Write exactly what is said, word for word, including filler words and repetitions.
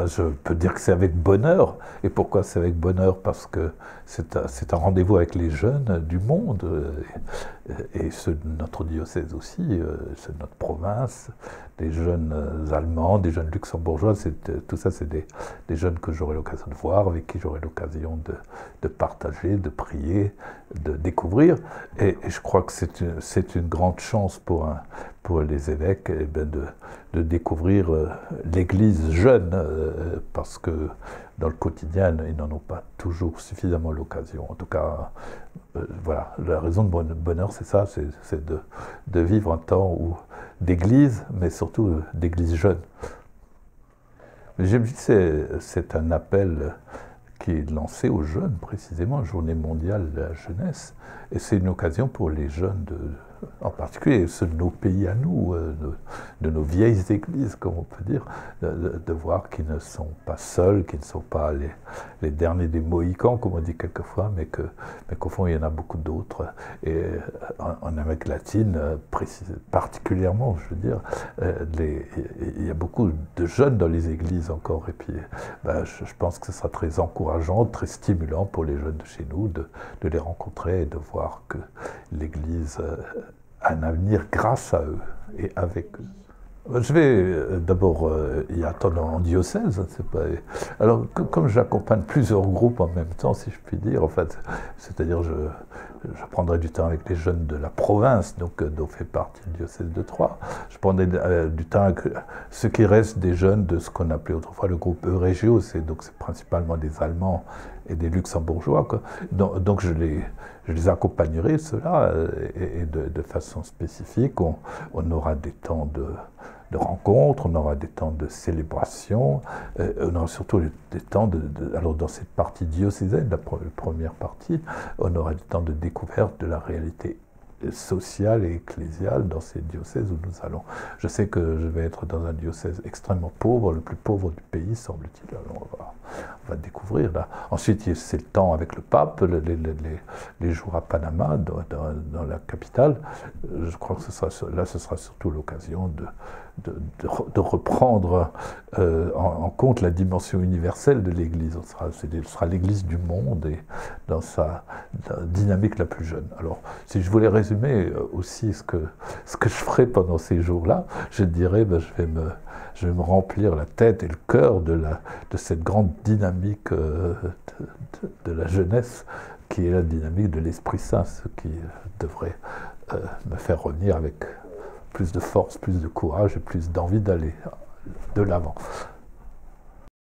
ben, je peux dire que c'est avec bonheur. Et pourquoi c'est avec bonheur? Parce que c'est un, c'est un rendez-vous avec les jeunes du monde, et, et ceux de notre diocèse aussi, ceux de notre province, des jeunes Allemands, des jeunes luxembourgeois, tout ça c'est des, des jeunes que j'aurai l'occasion de voir, avec qui j'aurai l'occasion de, de partager, de prier, de découvrir. Et, et je crois que c'est une, c'est une grande chance pour, un, pour les évêques, eh bien de, de découvrir l'Église jeune, euh, parce que dans le quotidien, ils n'en ont pas toujours suffisamment l'occasion. En tout cas, euh, voilà, la raison de bonheur, c'est ça, c'est de, de vivre un temps d'église, mais surtout d'église jeune. Mais je me dis que c'est un appel qui est lancé aux jeunes, précisément, Journée mondiale de la jeunesse, et c'est une occasion pour les jeunes, de, en particulier ceux de nos pays à nous, de, de nos vieilles églises, comme on peut dire, de, de voir qu'ils ne sont pas seuls, qu'ils ne sont pas les, les derniers des Mohicans, comme on dit quelquefois, mais qu'au mais qu'au fond, il y en a beaucoup d'autres. Et en, en Amérique latine, particulièrement, je veux dire, les, il y a beaucoup de jeunes dans les églises encore, et puis ben, je, je pense que ce sera très encourageant, très stimulant pour les jeunes de chez nous de, de les rencontrer et de voir que l'Église a un avenir grâce à eux et avec eux. Je vais d'abord y attendre en diocèse. Pas... Alors, comme j'accompagne plusieurs groupes en même temps, si je puis dire, en fait, c'est-à-dire je, je prendrai du temps avec les jeunes de la province, donc dont fait partie le diocèse de Troyes. Je prendrai euh, du temps avec ce qui reste des jeunes de ce qu'on appelait autrefois le groupe Eurégio, c'est donc c'est principalement des Allemands et des Luxembourgeois, quoi. Donc, donc je les je les accompagnerai ceux-là et, et de, de façon spécifique. On, on aura des temps de de rencontres, on aura des temps de célébration, euh, on aura surtout des temps de, de... Alors dans cette partie diocésaine, la première partie, on aura des temps de découverte de la réalité sociale et ecclésiale dans ces diocèses où nous allons. Je sais que je vais être dans un diocèse extrêmement pauvre, le plus pauvre du pays, semble-t-il. Alors on va, on va découvrir là. Ensuite, c'est le temps avec le pape, les, les, les, les jours à Panama, dans, dans, dans la capitale. Je crois que ce sera, là, ce sera surtout l'occasion de, de, de, de reprendre euh, en, en compte la dimension universelle de l'Église. Ce sera, ce sera l'Église du monde et dans sa dans dynamique la plus jeune. Alors, si je voulais résumer aussi ce que, ce que je ferai pendant ces jours-là, je dirais, ben, je vais me je vais me remplir la tête et le cœur de, la, de cette grande dynamique euh, de, de, de la jeunesse, qui est la dynamique de l'Esprit Saint, ce qui devrait euh, me faire revenir avec plus de force, plus de courage et plus d'envie d'aller de l'avant.